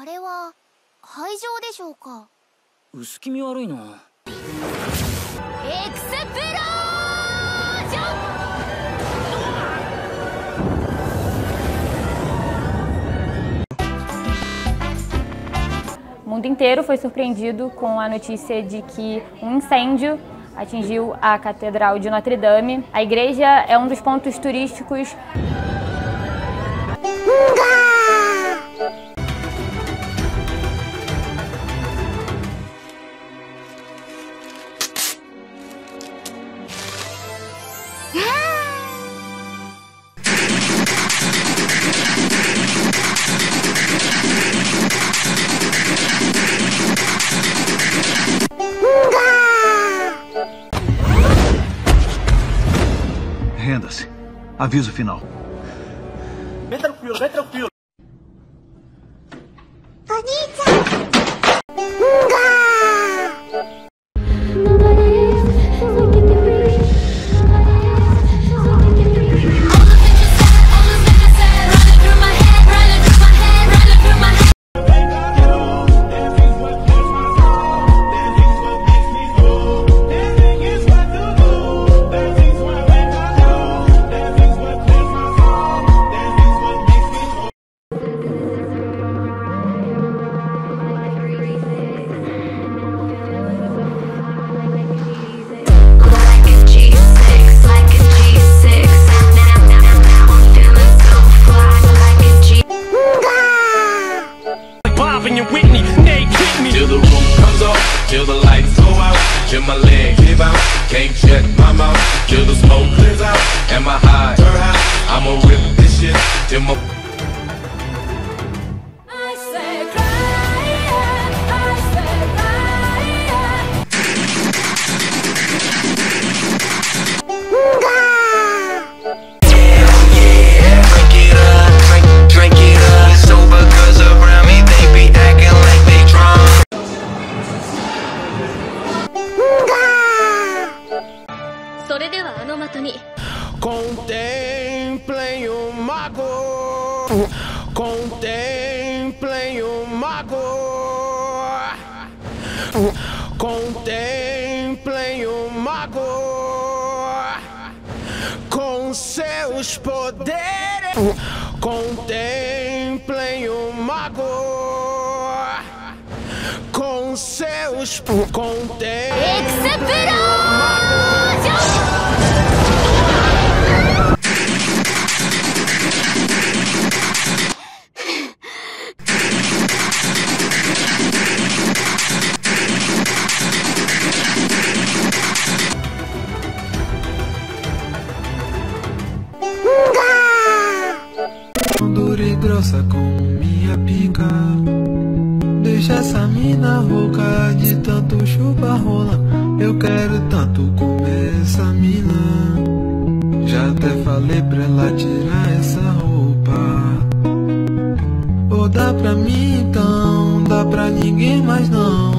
れは廃場でしょうか。 薄気味悪いな。 エクスプロージョン。 O mundo inteiro foi surpreendido com a notícia de que um incêndio atingiu a Catedral de Notre Dame. A igreja é um dos pontos turísticos. Renda-se. Aviso final. Vem tranquilo, vem tranquilo. Till the roof comes off, till the lights go out, till my legs give out, can't shut my mouth, till the smoke clears out, and my high, I'ma rip this shit till my Contemplem o mago, contemplem o mago, contemplem o mago, com seus poderes, contemplem o mago, com seus dura e grossa como minha pica. Deixa essa mina rouca de tanto chupa-rola. Eu quero tanto comer essa mina. Já até falei pra ela tirar essa roupa. Ou dá pra mim então, dá pra ninguém mais não.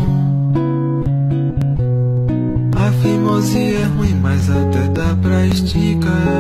A fimose é ruim, mas até dá pra esticar.